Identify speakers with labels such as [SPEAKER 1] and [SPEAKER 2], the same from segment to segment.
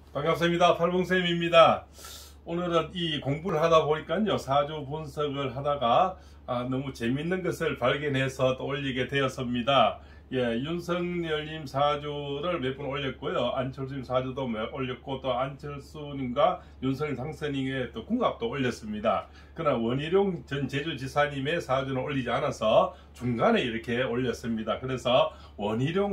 [SPEAKER 1] 반갑습니다. 팔봉쌤입니다. 오늘은 이 공부를 하다 보니까요, 사주 분석을 하다가 너무 재밌는 것을 발견해서 또 올리게 되었습니다. 예, 윤석열님 사주를 몇 번 올렸고요. 안철수님 사주도 올렸고, 또 안철수님과 윤석열 당선인의 또 궁합도 올렸습니다. 그러나 원희룡 전 제주지사님의 사주는 올리지 않아서 중간에 이렇게 올렸습니다. 그래서 원희룡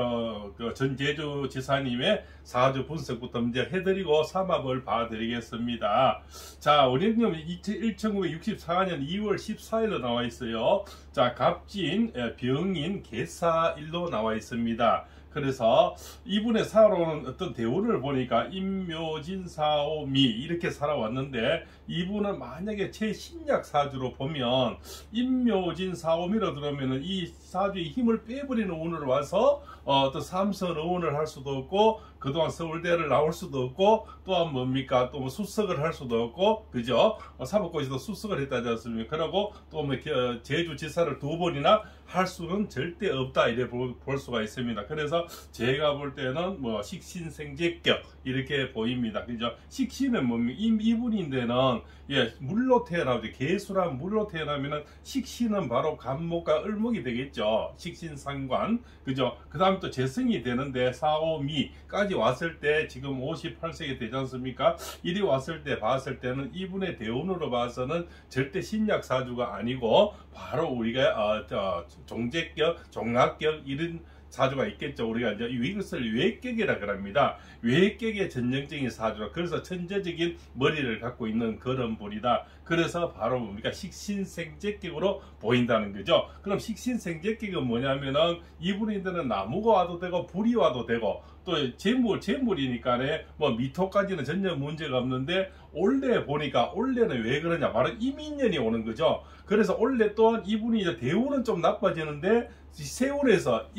[SPEAKER 1] 전 제주지사님의 사주 분석부터 먼저 해드리고 삼합을 봐드리겠습니다. 자, 원희룡님 1964년 2월 14일로 나와 있어요. 자, 갑진, 병인, 계사일로 나와 있습니다. 그래서 이분의 살아오는 어떤 대운을 보니까 임묘진 사오미 이렇게 살아왔는데, 이분은 만약에 제 신약 사주로 보면 임묘진 사오미로 들어오면 이 사주의 힘을 빼버리는 운으로 와서 또 삼선 의원을 할 수도 없고, 그동안 서울대를 나올 수도 없고, 또한 뭡니까, 또 뭐 수석을 할 수도 없고, 그죠? 사법고시도 수석을 했다지 않습니까? 그러고 또 뭐 제주지사를 2번이나 할 수는 절대 없다, 이래 볼 수가 있습니다. 그래서 제가 볼 때는 뭐 식신생제격 이렇게 보입니다. 그죠? 식신은 뭡니까? 이분인데는 물로 태어나죠. 계수란 물로 태어나면은 식신은 바로 간목과 을목이 되겠죠. 식신상관, 그죠? 그 다음 또 재성이 되는데 사오미까지 왔을 때 지금 58세가 되지 않습니까? 이리 왔을 때 봤을 때는 이분의 대운으로 봐서는 절대 신약 사주가 아니고 바로 우리가 종제격, 종합격 이런 사주가 있겠죠. 우리가 이제 이것을 외격이라 그럽니다. 외격의 전형적인 사주라. 그래서 천재적인 머리를 갖고 있는 그런 분이다. 그래서 바로 뭡니까, 식신생제격으로 보인다는 거죠. 그럼 식신생제격은 뭐냐면은 이분인들은 나무가 와도 되고 불이 와도 되고, 또 재물이니까 뭐 미토까지는 전혀 문제가 없는데, 올해 보니까 올해는 왜 그러냐, 바로 이민년이 오는 거죠. 그래서 올해 또한 이분이 이제 대운은 좀 나빠지는데 세운에서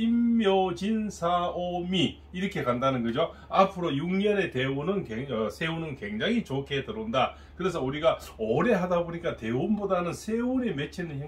[SPEAKER 1] 임묘진사오미 이렇게 간다는 거죠. 앞으로 6년의 대운은 세운은 굉장히 좋게 들어온다. 그래서 우리가 오래 하다 보니까 대운보다는 세운에 맺히는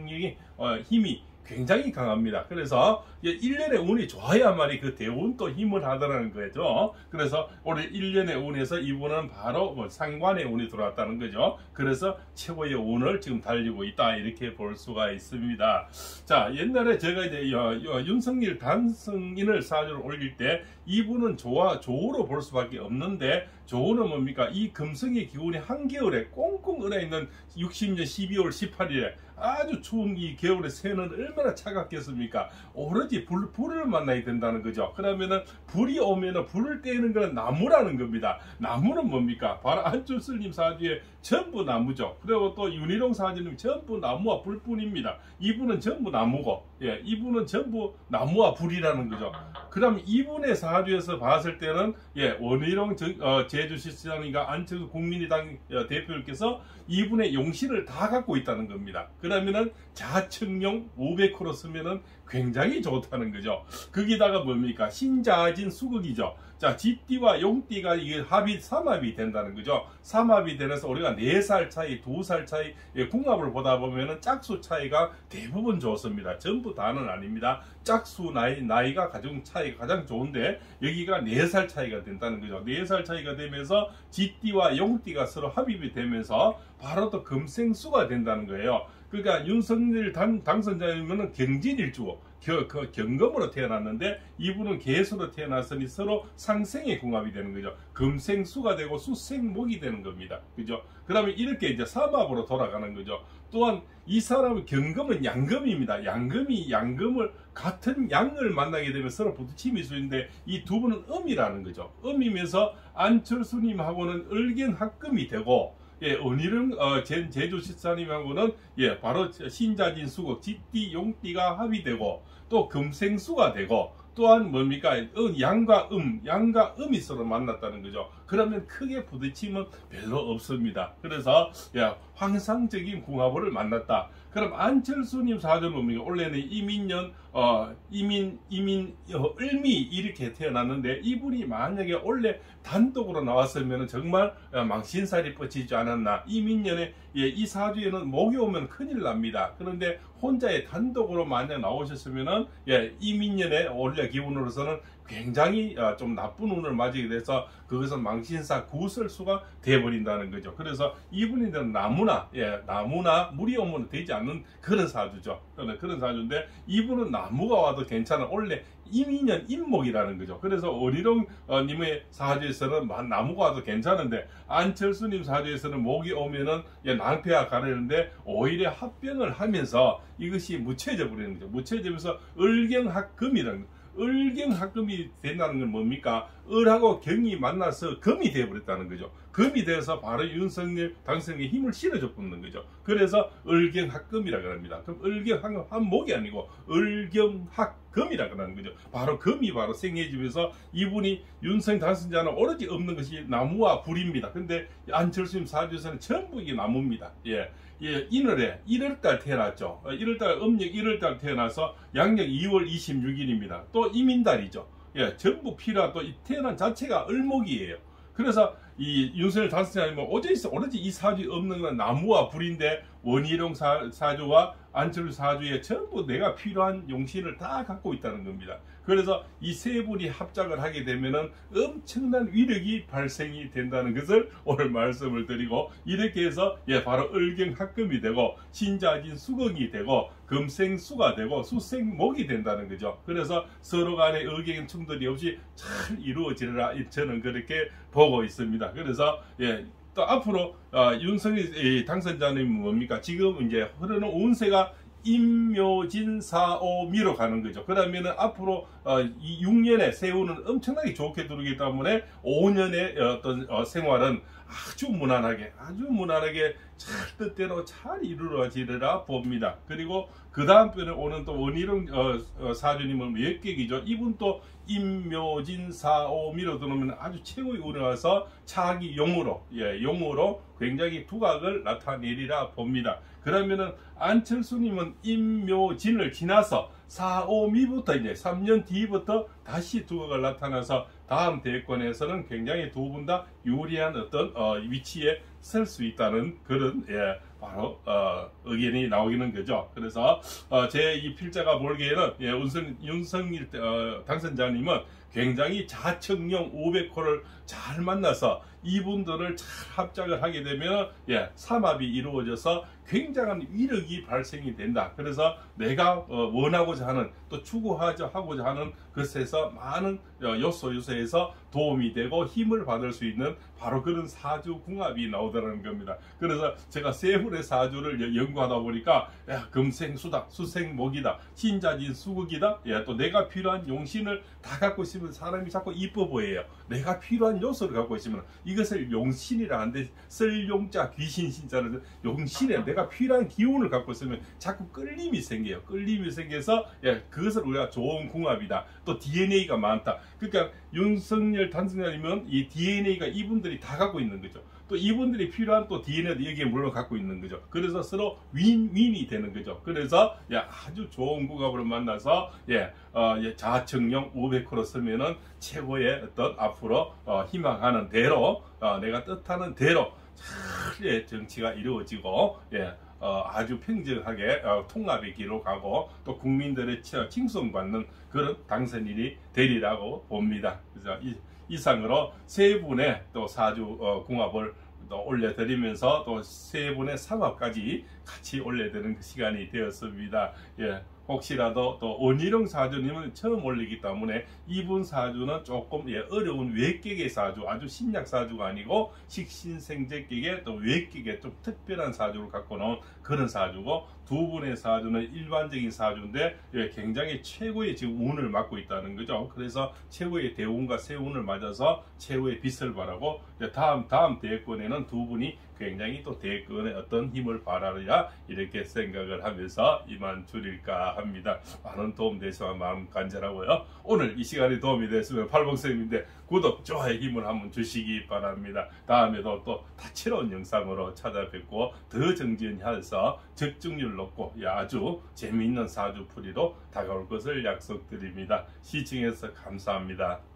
[SPEAKER 1] 힘이 굉장히 강합니다. 그래서 1년의 운이 좋아야만이 그 대운도 힘을 하더라는 거죠. 그래서 올해 1년의 운에서 이분은 바로 상관의 운이 들어왔다는 거죠. 그래서 최고의 운을 지금 달리고 있다, 이렇게 볼 수가 있습니다. 자, 옛날에 제가 이제 윤석열 당선인을 사주를 올릴 때 이분은 조우로 볼 수밖에 없는데, 조우는 뭡니까, 이 금성의 기운이 한겨울에 꽁꽁 얼어있는 60년 12월 18일에 아주 추운 이 겨울에 새는 얼마나 차갑겠습니까? 오로지 불을 만나야 된다는 거죠. 그러면은 불이 오면은 불을 떼는 거는 나무라는 겁니다. 나무는 뭡니까? 바로 안철수님 사주에 전부 나무죠. 그리고 또 윤희룡 사주님 전부 나무와 불뿐입니다. 이분은 전부 나무고, 이분은 전부 나무와 불이라는 거죠. 그럼 이분의 사주에서 봤을 때는 원희룡 제주시장님과 안철수 국민의당 대표님께서 이분의 용신을 다 갖고 있다는 겁니다. 그러면은 자청용 500호로 쓰면은 굉장히 좋다는 거죠. 거기다가 뭡니까, 신자진 수극이죠. 자, 쥐띠와 용띠가 이게 삼합이 된다는 거죠. 삼합이 되면서 우리가 4살 차이, 2살 차이, 궁합을 보다 보면은 짝수 차이가 대부분 좋습니다. 전부 다는 아닙니다. 짝수 나이가 가장 좋은데, 여기가 4살 차이가 된다는 거죠. 4살 차이가 되면서 쥐띠와 용띠가 서로 합입이 되면서 바로 또 금생수가 된다는 거예요. 그러니까 윤석열 당선자이면은 경진일주, 경금으로 태어났는데 이분은 계수로 태어났으니 서로 상생의 궁합이 되는 거죠. 금생수가 되고 수생목이 되는 겁니다. 그죠? 그러면 이렇게 이제 삼합으로 돌아가는 거죠. 또한 이 사람은 경금은 양금입니다. 양금을 같은 양을 만나게 되면 서로 부딪힘이 있는데, 이 두 분은 음이라는 거죠. 음이면서 안철수님하고는 을견합금이 되고, 원희룡 제주시사님하고는 바로 신자진 수극, 쥐띠 용띠가 합의되고, 또 금생수가 되고, 또한 뭡니까, 양과 음이 서로 만났다는 거죠. 그러면 크게 부딪힘은 별로 없습니다. 그래서 환상적인 궁합을 만났다. 그럼 안철수님 사주는 뭡니까? 원래는 이민년, 을미 이렇게 태어났는데, 이분이 만약에 원래 단독으로 나왔으면 정말 망신살이 뻗치지 않았나. 이민년에 이 사주에는 목이 오면 큰일 납니다. 그런데 혼자의 단독으로 만약 나오셨으면은 이민년에 원래 기운으로서는 굉장히 좀 나쁜 운을 맞이게 돼서 그것은 망신사 구설수가 되어버린다는 거죠. 그래서 이분이들은 나무나 물이 오면 되지 않는 그런 사주죠. 그런 사주인데 이분은 나무가 와도 괜찮아. 원래 임인년 임목이라는 거죠. 그래서 어리룡 님의 사주에서는 나무가 와도 괜찮은데 안철수님 사주에서는 목이 오면은 낭패가 가려는데 오히려 합병을 하면서 이것이 무채져 버리는 거죠. 무채지면서 을경합금이라는 거죠. 을경합금이 된다는 건 뭡니까? 을하고 경이 만나서 금이 되어버렸다는 거죠. 금이 돼서 바로 윤석열 당선인에 힘을 실어줘 붙는 거죠. 그래서 을경합금이라고 합니다. 그럼 을경합목이 아니고 을경합금이라고 하는 거죠. 바로 금이 바로 생겨지면서 이분이 윤석열 당선자는 오로지 없는 것이 나무와 불입니다. 근데 안철수님 사주에서는 전부 이게 나무입니다. 인월에 1월달 태어났죠. 1월달 음력 1월달 태어나서 양력 2월 26일입니다. 또 이민달이죠. 전부 피라 또 태어난 자체가 을목이에요. 그래서 이 윤석열 당선자님은 오로지 이 사주에 없는 건 나무와 불인데 원희룡 사주와 안철수 사주에 전부 내가 필요한 용신을 다 갖고 있다는 겁니다. 그래서 이 세 분이 합작을 하게 되면은 엄청난 위력이 발생이 된다는 것을 오늘 말씀을 드리고 이렇게 해서 바로 을경합금이 되고 신자진 수극이 되고 금생수가 되고 수생목이 된다는 거죠. 그래서 서로 간의 의견 충돌이 없이 잘 이루어지리라 저는 그렇게 보고 있습니다. 그래서 또 앞으로 윤석열 당선자님은 뭡니까? 지금 이제 흐르는 운세가 임묘진사오미로 가는 거죠. 그러면은 앞으로 이 6년의 세운은 엄청나게 좋게 들어오기 때문에 5년의 어떤 생활은 아주 무난하게 잘 뜻대로 잘 이루어지리라 봅니다. 그리고 그 다음 편에 오는 또 원희룡 사주님은 외격이죠. 이분 또 임묘진사오미로 들어오면 아주 최고의 운에 와서 차기 용으로 굉장히 두각을 나타내리라 봅니다. 그러면은 안철수님은 임묘진을 지나서 4오미부터 이제 3년 뒤부터 다시 두각을 나타나서 다음 대권에서는 굉장히 두 분 다 유리한 어떤 위치에 설 수 있다는 그런 바로 의견이 나오기는 거죠. 그래서 제 이 필자가 보기에는 윤석열 당선자님은 굉장히 자청령 500호를 잘 만나서 이분들을 잘 합작을 하게 되면 삼합이 이루어져서 굉장한 위력이 발생이 된다. 그래서 내가 원하고자 하는 또 추구하고자 하는 것에서 많은 요소에서 도움이 되고 힘을 받을 수 있는 바로 그런 사주 궁합이 나오더라는 겁니다. 그래서 제가 세 분의 사주를 연구하다 보니까 금생수다, 수생목이다, 신자진 수극이다, 또 내가 필요한 용신을 다 갖고 있으면 사람이 자꾸 이뻐 보여요. 내가 필요한 요소를 갖고 있으면 이것을 용신이라 하는데 쓸용자 귀신 신자는 용신에 내가 필요한 기운을 갖고 있으면 자꾸 끌림이 생겨요. 끌림이 생겨서 그것을 우리가 좋은 궁합이다. 또 DNA가 많다. 그러니까 윤석열 당선자님은 이 DNA가 이분들이 다 갖고 있는 거죠. 또 이분들이 필요한 또 DNA도 여기에 물론 갖고 있는 거죠. 그래서 서로 윈윈이 되는 거죠. 그래서 아주 좋은 궁합으로 만나서 자청령 500호로 쓰면은 최고의 어떤 앞으로 희망하는 대로 내가 뜻하는 대로 잘 정치가 이루어지고 아주 평정하게 통합의 길로 가고 또 국민들의 칭송받는 그런 당선인이 되리라고 봅니다. 그래서 이상으로 세 분의 또 사주 궁합을 또 올려드리면서 또 세 분의 삼합까지 같이 올려드리는 시간이 되었습니다. 혹시라도 또 원희룡 사주님은 처음 올리기 때문에 이분 사주는 조금 어려운 외격의 사주, 아주 신약 사주가 아니고 식신생제격의 또 외격의 좀 특별한 사주를 갖고 나온 그런 사주고, 두 분의 사주는 일반적인 사주인데 굉장히 최고의 지금 운을 맡고 있다는 거죠. 그래서 최고의 대운과 세운을 맞아서 최고의 빛을 발하고 다음 대권에는 두 분이 굉장히 또 대권의 어떤 힘을 발하리라 이렇게 생각을 하면서 이만 줄일까 합니다. 많은 도움 되시면 마음 간절하고요. 오늘 이 시간이 도움이 됐으면 팔봉쌤인데 구독, 좋아요 힘을 한번 주시기 바랍니다. 다음에도 또 다채로운 영상으로 찾아뵙고 더 정진해서 적중률 높고 아주 재미있는 사주풀이로 다가올 것을 약속드립니다. 시청해서 감사합니다.